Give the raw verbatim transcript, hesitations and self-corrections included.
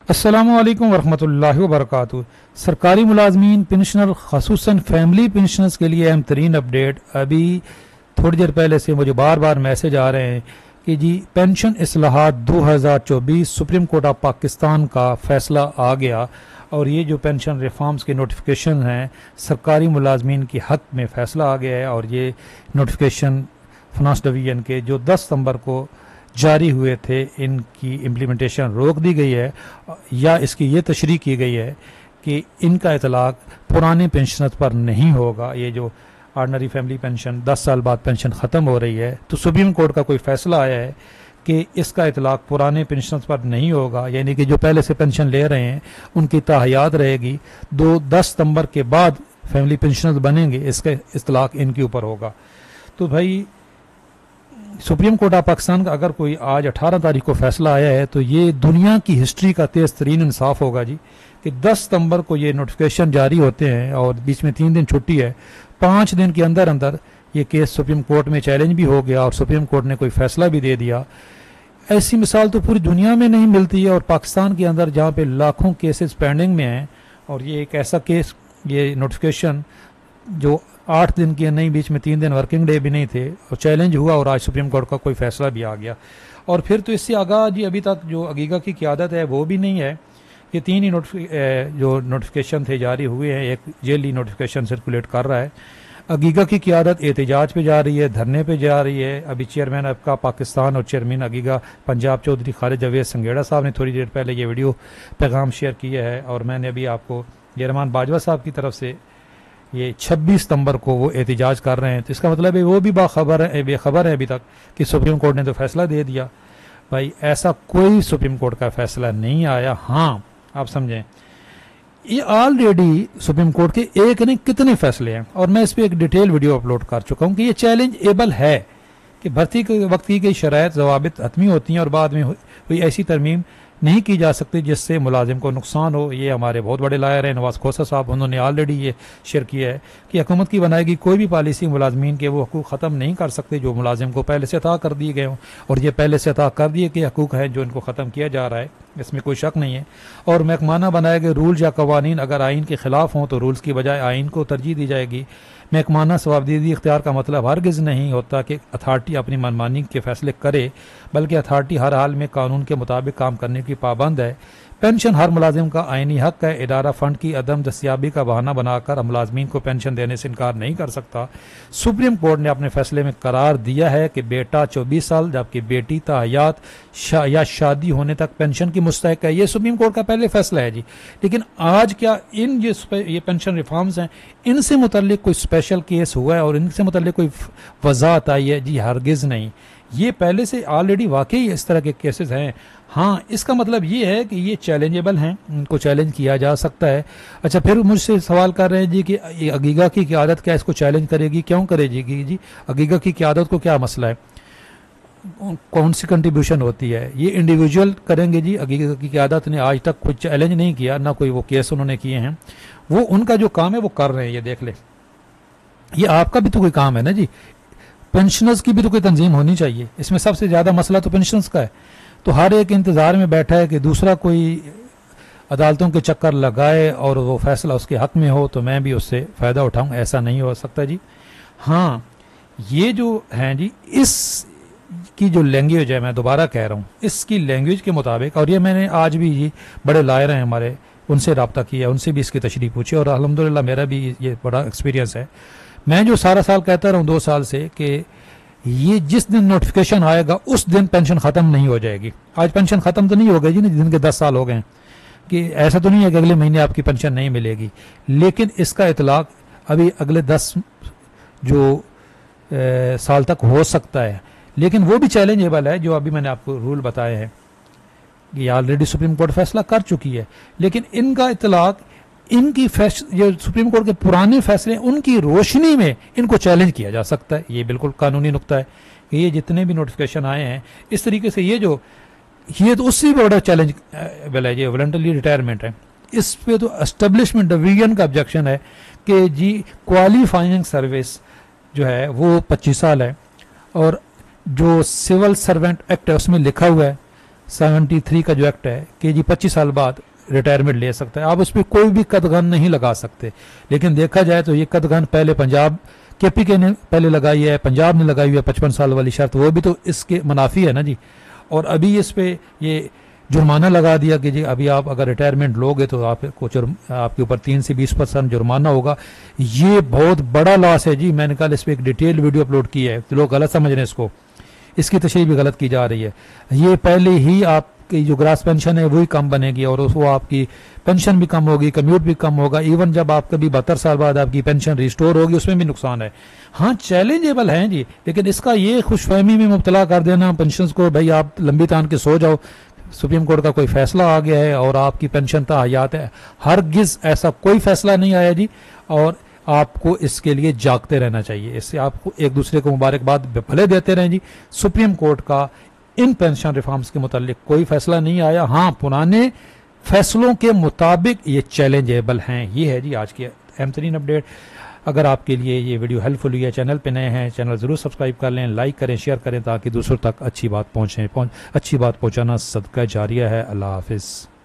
अस्सलामुअलैकुम वरहमतुल्लाहि वबरकातुहू। सरकारी मुलाजमीन पेंशनर खसूसन फैमिली पेंशनर्स के लिए अहम तरीन अपडेट। अभी थोड़ी देर पहले से मुझे बार बार मैसेज आ रहे हैं कि जी पेंशन इस्लाहात दो हज़ार चौबीस सुप्रीम कोर्ट ऑफ पाकिस्तान का फ़ैसला आ गया और ये जो पेंशन रिफॉर्म्स के नोटिफिकेशन हैं सरकारी मुलाजमीन के हक़ में फ़ैसला आ गया है और ये नोटिफिकेशन फाइनेंस डिवीज़न के जो दस सितंबर को जारी हुए थे इनकी इम्प्लीमेंटेशन रोक दी गई है या इसकी ये तशरीह की गई है कि इनका इतलाक़ पुराने पेंशनर्स पर नहीं होगा। ये जो ऑर्डनरी फैमिली पेंशन दस साल बाद पेंशन ख़त्म हो रही है तो सुप्रीम कोर्ट का कोई फ़ैसला आया है कि इसका इतलाक़ पुराने पेंशनर्स पर नहीं होगा, यानी कि जो पहले से पेंशन ले रहे हैं उनकी ताहयात रहेगी। दो दस सितंबर के बाद फैमिली पेंशनर्स बनेंगे, इसका इतलाक़ इनके ऊपर होगा। तो भाई सुप्रीम कोर्ट ऑफ पाकिस्तान का अगर कोई आज अठारह तारीख को फैसला आया है तो ये दुनिया की हिस्ट्री का तेज़ तरीन इंसाफ होगा जी कि दस सितंबर को ये नोटिफिकेशन जारी होते हैं और बीच में तीन दिन छुट्टी है। पाँच दिन के अंदर अंदर ये केस सुप्रीम कोर्ट में चैलेंज भी हो गया और सुप्रीम कोर्ट ने कोई फैसला भी दे दिया। ऐसी मिसाल तो पूरी दुनिया में नहीं मिलती है और पाकिस्तान के अंदर जहाँ पे लाखों केसेस पेंडिंग में हैं और ये एक ऐसा केस, ये नोटिफिकेशन जो आठ दिन के नहीं, बीच में तीन दिन वर्किंग डे भी नहीं थे और चैलेंज हुआ और आज सुप्रीम कोर्ट का कोई फैसला भी आ गया। और फिर तो इससे आगा जी अभी तक जो अगीगा की क़यादत है वो भी नहीं है। ये तीन ही नोटिफि जो नोटिफिकेशन थे जारी हुए हैं, एक जेली नोटिफिकेशन सर्कुलेट कर रहा है। अगीगा की क़यादत एहतजाज पे जा रही है, धरने पे जा रही है। अभी चेयरमैन अबका पाकिस्तान और चेयरमैन अगीगा पंजाब चौधरी खालिद जावेद संगेड़ा साहब ने थोड़ी देर पहले ये वीडियो पैगाम शेयर किया है और मैंने अभी आपको ये रहमान बाजवा साहब की तरफ से ये छब्बीस सितंबर को वो एहतजाज कर रहे हैं। तो इसका मतलब है वो भी बाखबर है, बेखबर है अभी तक कि सुप्रीम कोर्ट ने तो फैसला दे दिया। भाई ऐसा कोई सुप्रीम कोर्ट का फैसला नहीं आया। हाँ आप समझें, ये ऑलरेडी सुप्रीम कोर्ट के एक नहीं कितने फैसले हैं और मैं इस पर एक डिटेल वीडियो अपलोड कर चुका हूँ कि ये चैलेंज एबल है कि भर्ती के वक्त की गई शराइत ज़वाबित हतमी होती हैं और बाद में हुई ऐसी तरमीम नहीं की जा सकती जिससे मुलाजिम को नुकसान हो। ये हमारे बहुत बड़े लायर हैं नवाज खोसा साहब, उन्होंने ऑलरेडी ये शेयर किया है कि हुकूमत की बनाएगी कोई भी पॉलिसी मुलाजमीन के वो हकूक़ ख़त्म नहीं कर सकते जो मुलाजिम को पहले से अता कर दिए गए हों और ये पहले से अता कर दिए कि हकूक़ हैं जो इनको ख़त्म किया जा रहा है, इसमें कोई शक नहीं है। और महकमाना बनाए गए रूल या कवानीन अगर आइन के ख़िलाफ़ हों तो रूल्स की बजाय आइन को तरजीह दी जाएगी। महकमाना सवाबदीदी इख्तियार का मतलब हरगिज़ नहीं होता कि अथार्टी अपनी मनमानी के फैसले करे, बल्कि अथार्टी हर हाल में कानून के मुताबिक काम करने की पाबंद है। पेंशन हर मुलाजिम का आइनी हक है। इदारा फंड की अदम दस्तियाबी का बहाना बनाकर मुलाजमीन को पेंशन देने से इनकार नहीं कर सकता। सुप्रीम कोर्ट ने अपने फैसले में करार दिया है कि बेटा चौबीस साल जबकि बेटी ताहयात शा, या शादी होने तक पेंशन की मुस्तहक है। ये सुप्रीम कोर्ट का पहले फैसला है जी। लेकिन आज क्या इन ये, ये पेंशन रिफॉर्म्स हैं इनसे मुतल्लिक कोई स्पेशल केस हुआ है और इनसे मुतल्लिक कोई वजाहत आई है? जी हरगिज़ नहीं। ये पहले से ऑलरेडी वाकई इस तरह के केसेस हैं। हाँ, इसका मतलब ये है कि ये चैलेंजेबल हैं, इनको चैलेंज किया जा सकता है। अच्छा, फिर मुझसे सवाल कर रहे हैं जी कि अगीगा की क़यादत क्या इसको चैलेंज करेगी, क्यों करेगी जी? अगीगा की क़यादत को क्या मसला है, कौन सी कंट्रीब्यूशन होती है? ये इंडिविजुअल करेंगे जी। अगीगा की क़यादत ने आज तक कोई चैलेंज नहीं किया, ना कोई वो केस उन्होंने किए हैं। वो उनका जो काम है वो कर रहे हैं। ये देख ले, ये आपका भी तो कोई काम है ना जी। पेंशनर्स की भी तो कोई तंजीम होनी चाहिए। इसमें सबसे ज़्यादा मसला तो पेंशनर्स का है। तो हर एक इंतज़ार में बैठा है कि दूसरा कोई अदालतों के चक्कर लगाए और वो फैसला उसके हक़ में हो तो मैं भी उससे फ़ायदा उठाऊँ। ऐसा नहीं हो सकता जी। हाँ, ये जो हैं जी इस की जो लैंग्वेज है, मैं दोबारा कह रहा हूँ, इसकी लैंग्वेज के मुताबिक, और ये मैंने आज भी जी बड़े लायर हैं हमारे, उनसे रब्ता किया, उनसे भी इसकी तशरीह पूछी और अल्हम्दुलिल्लाह मेरा भी ये बड़ा एक्सपीरियंस है। मैं जो सारा साल कहता रहा हूँ दो साल से कि ये जिस दिन नोटिफिकेशन आएगा उस दिन पेंशन ख़त्म नहीं हो जाएगी। आज पेंशन ख़त्म तो नहीं हो गई जी, दिन के दस साल हो गए हैं कि ऐसा तो नहीं है कि अगले महीने आपकी पेंशन नहीं मिलेगी, लेकिन इसका इतलाक़ अभी अगले दस जो ए, साल तक हो सकता है। लेकिन वो भी चैलेंजेबल है जो अभी मैंने आपको रूल बताए हैं। ये ऑलरेडी सुप्रीम कोर्ट फैसला कर चुकी है, लेकिन इनका इतलाक़ इनकी जो सुप्रीम कोर्ट के पुराने फैसले उनकी रोशनी में इनको चैलेंज किया जा सकता है। ये बिल्कुल कानूनी नुक्ता है कि ये जितने भी नोटिफिकेशन आए हैं इस तरीके से, ये जो ये तो उससे भी बड़ा चैलेंज वाला है। ये वॉलंटरी रिटायरमेंट है, इस पे तो एस्टेब्लिशमेंट डिवीजन का ऑब्जेक्शन है कि जी क्वालिफाइंग सर्विस जो है वो पच्चीस साल है और जो सिविल सर्वेंट एक्ट है उसमें लिखा हुआ है सेवेंटी थ्री का जो एक्ट है कि जी पच्चीस साल बाद रिटायरमेंट ले सकता है, आप उस पर कोई भी कदगन नहीं लगा सकते। लेकिन देखा जाए तो ये कदगन पहले पंजाब के पी के ने पहले लगाई है, पंजाब ने लगाई हुई है पचपन साल वाली शर्त, वो भी तो इसके मुनाफी है ना जी। और अभी इस पे ये जुर्माना लगा दिया कि जी अभी आप अगर रिटायरमेंट लोगे तो आपको आपके ऊपर तीन से बीस परसेंट जुर्माना होगा। ये बहुत बड़ा लॉस है जी। मैंने कल इस पर एक डिटेल वीडियो अपलोड की है, तो लोग गलत समझ रहे हैं इसको, इसकी तशरीह भी गलत की जा रही है। ये पहले ही आपकी जो ग्रास पेंशन है वही कम बनेगी और वो आपकी पेंशन भी कम होगी, कम्यूट भी कम होगा। इवन जब आप कभी बहत्तर साल बाद आपकी पेंशन रिस्टोर होगी उसमें भी नुकसान है। हाँ चैलेंजेबल है जी, लेकिन इसका ये खुशफहमी में मुब्तला कर देना पेंशन को, भाई आप लंबी तान के सो जाओ, सुप्रीम कोर्ट का कोई फैसला आ गया है और आपकी पेंशन ता हयात है, हरगिज ऐसा कोई फैसला नहीं आया जी। और आपको इसके लिए जागते रहना चाहिए। इससे आपको एक दूसरे को मुबारकबाद भले देते रहें जी। सुप्रीम कोर्ट का इन पेंशन रिफॉर्म्स के मुतालिक कोई फैसला नहीं आया। हाँ पुराने फैसलों के मुताबिक ये चैलेंजेबल हैं। ये है जी आज की अहम तरीन अपडेट। अगर आपके लिए ये वीडियो हेल्पफुल हुई है, चैनल पे नए हैं, चैनल ज़रूर सब्सक्राइब कर लें, लाइक करें, शेयर करें ताकि दूसरों तक अच्छी बात पहुँचे। अच्छी बात पहुँचाना सदका जारिया है। अल्लाह हाफिज़।